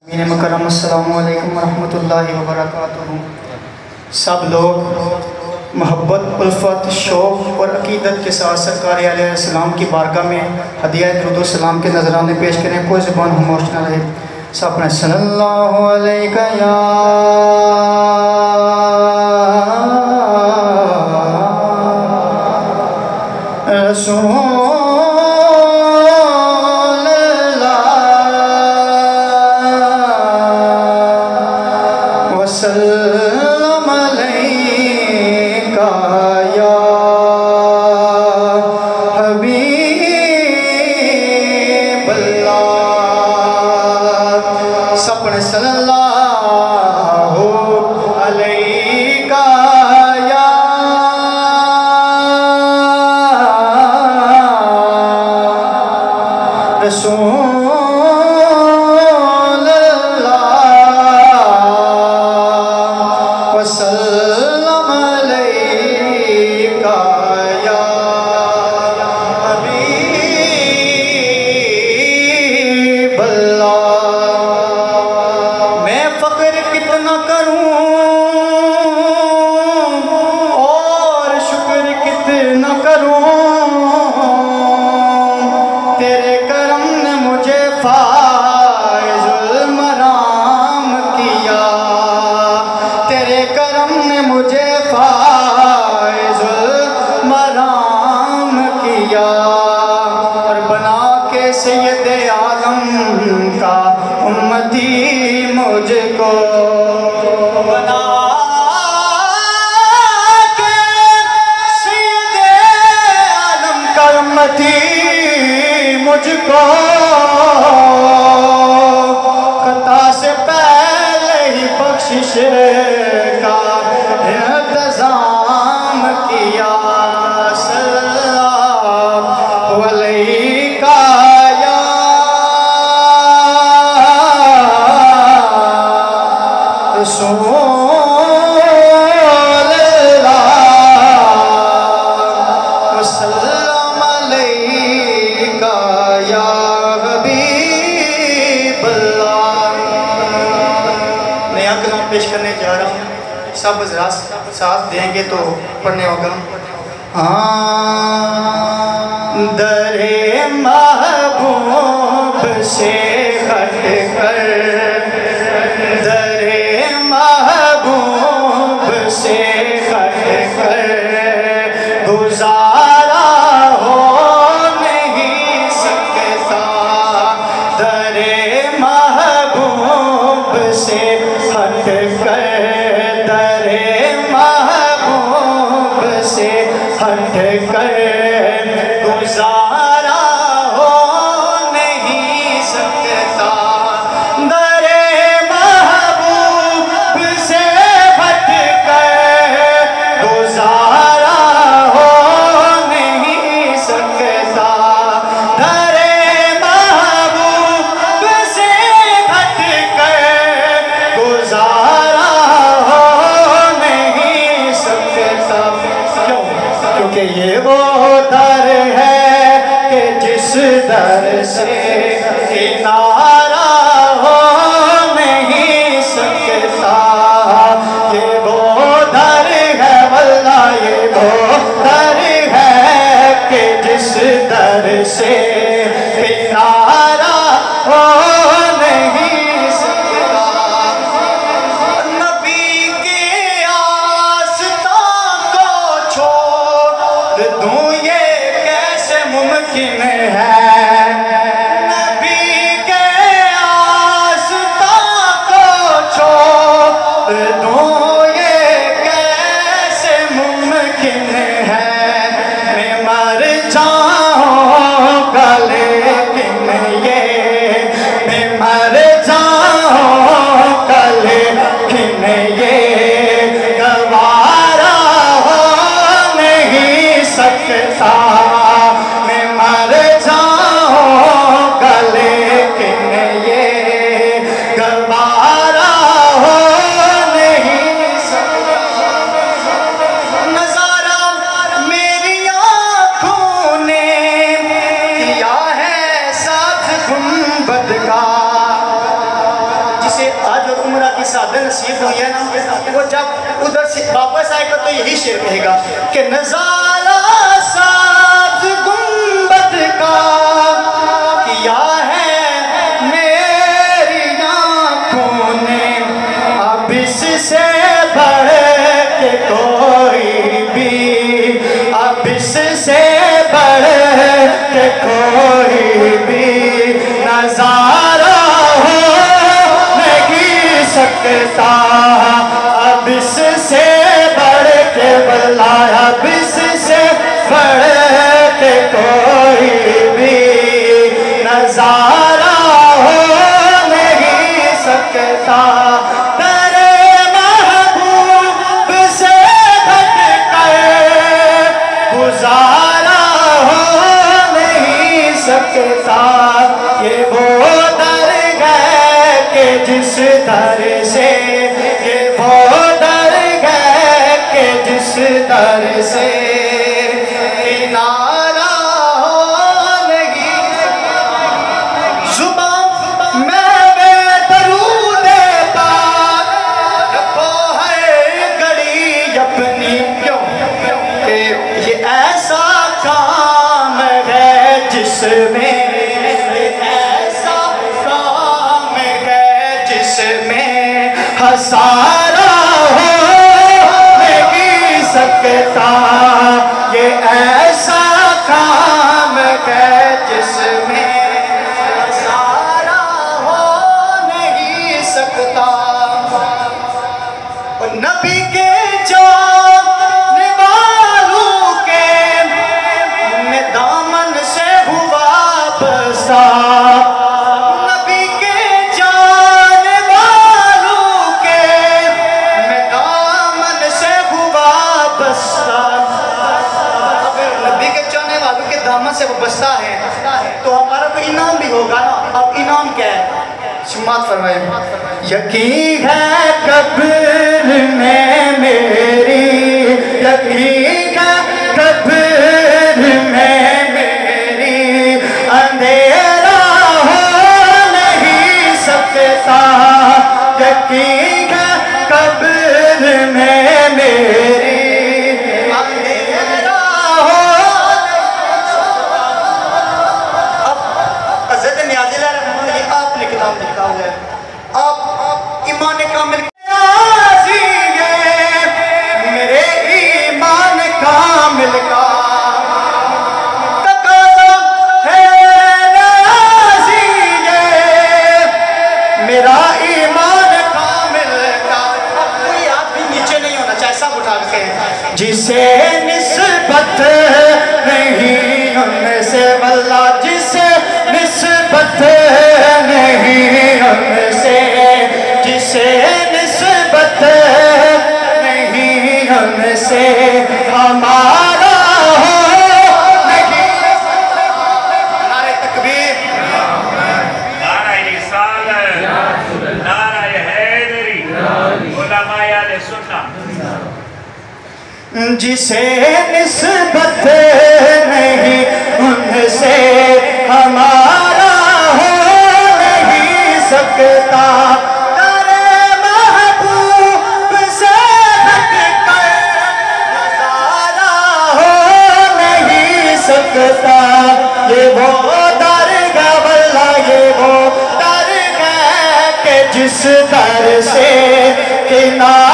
میرے مکرم السلام علیکم ورحمۃ اللہ وبرکاتہ۔ سب لوگ محبت، الفت، شوق اور عقیدت کے ساتھ سرکار علیہ السلام کی بارگاہ میں ہدیہ درود و سلام کے نذرانے پیش کریں۔ کوئی زبان خاموش نہ رہے۔ سب نے صلی اللہ علیہ یا رسول وسلم علیکہ یا حبیب اللہ۔ سب نے صلی اللہ علیکہ یا رسول وسلم علیکہ یا حبیب اللہ۔ میں فخر کتنا کروں اور شکر کتنا کروں، تیرے کرم نے مجھے فائز المرام کیا، تیرے کرم نے مجھے فائز المرام کیا، اور بنا کے سید عالم کا امتی مجھ کو، بنا کے سید عالم کا امتی مجھ کو، خطا سے پہلے ہی بخشش کا انتظام کیا۔ صلی اللہ علیکہ یا رسول اللہ وسلم علیکہ یا حبیب اللہ۔ نیا کلام پیش کرنے جا رہا ہوں، سب حضرات ساتھ دیں گے تو پڑھنے ہوگا۔ در محبوب سے ہٹ کر، در محبوب سے ہٹ کر گزارا ہو نہیں سکتا، در محبوب سے ہٹ کر، در محبوب سے ہٹ کر گزارا ہو نہیں سکتا، حج اور عمرہ کی سعادت نصیب ہوئی ہے نا، وہ جب ادھر سے واپس آئے گا تو یہی شعر کہے گا کہ نظارہ ساز گنبد کا کیا ہے میری آنکھوں نے، اب اس سے بڑھ کے کوئی بھی، اب اس سے بڑھ کے کوئی بھی نظارہ ہو نہیں سکتا، اب اس سے بڑھ کے بلایا، اب اس سے بڑھ کے کوئی بھی نظارہ ہو نہیں سکتا، تیرے محبوب سے ہٹ کر گزارا ہو نہیں سکتا، یہ وہ در ہے کہ جس در سے، یہ وہ در ہے کہ جس در سے کنارہ ہو نہیں سکتا، زبان میں بے درود پاک رکھو ہے گڑی اپنی، کیوں کہ یہ ایسا کام ہے جس میں، ایسا کام ہے جس میں ہسارا ہو نہیں سکتا، یہ ایسا کام ہے جس میں ہسارا ہو نہیں سکتا، اور نبی کے جاننے والوں کے میں دامن سے ہوا بسا، نبی کے جاننے والوں کے میں دامن سے ہوا بسا، اگر نبی کے جاننے والوں کے دامن سے وہ بستا ہے تو ہمارا کوئی انعام بھی ہوگا نا۔ اب انعام کیا ہے؟ سماعت فرمائے، یقین ہے قبر میں میری، یقین ہے قبر میں میری، اندھیرا ہو نہیں سکتا، یقین ہے قبر میں میری، اندھیرا ہو نہیں سکتا۔ اب حضرت نیازی علیہ رحمہ اللہ، یہ آپ نے کتاب لکھا ہوا ہے، آپ ایمان کامل نیازی ہے، میرے ایمان کامل کا تقاضا ہے، نیازی ہے میرا ایمان کامل کا، اب کوئی ہاتھ بھی نیچے نہیں ہونا چاہے، سب اٹھا کے جسے نسبت نہیں ان سے، واللہ جسے نسبت نہیں ان سے، جسے نسبت نہیں ان سے ہمارا ہو نہیں سکتا۔ نعرہ تکبیر، نعرہ رسالت، نعرہ حیدری، علماء اہل سنت، جسے نسبت نہیں ان سے ہمارا ہو نہیں سکتا، تیرے محبوب سے ہٹ کر نظارہ ہو نہیں سکتا، یہ وہ درگاہ واللہ، یہ وہ درگاہ کہ جس در سے کنارہ